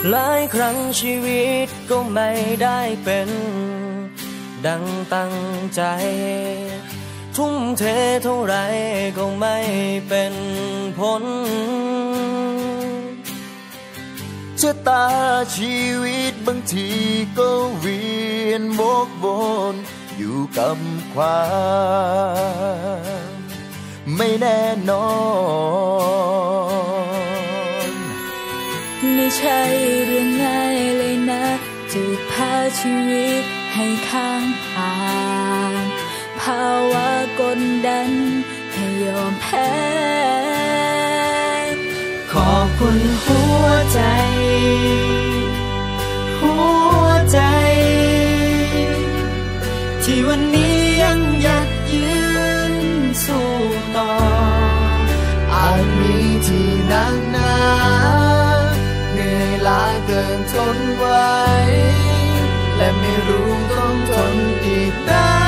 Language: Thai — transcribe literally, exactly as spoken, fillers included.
หลายครั้งชีวิตก็ไม่ได้เป็นดังตั้งใจทุ่มเทเท่าไรก็ไม่เป็นผลชะตาชีวิตบางทีก็เวียนวกวนอยู่กับความไม่แน่นอนไม่ใช่เรื่องง่ายเลยนะจะพาชีวิตให้ข้างผ่านภาวะกดดันให้ยอมแพ้ขอบคุณหัวใจหัวใจที่วันนี้ยังยัดยืนสู้ต่ออาจมีที่นั่งนานเหนื่อยล้าเกินทนไหวและไม่รู้ต้องทนอีกนาน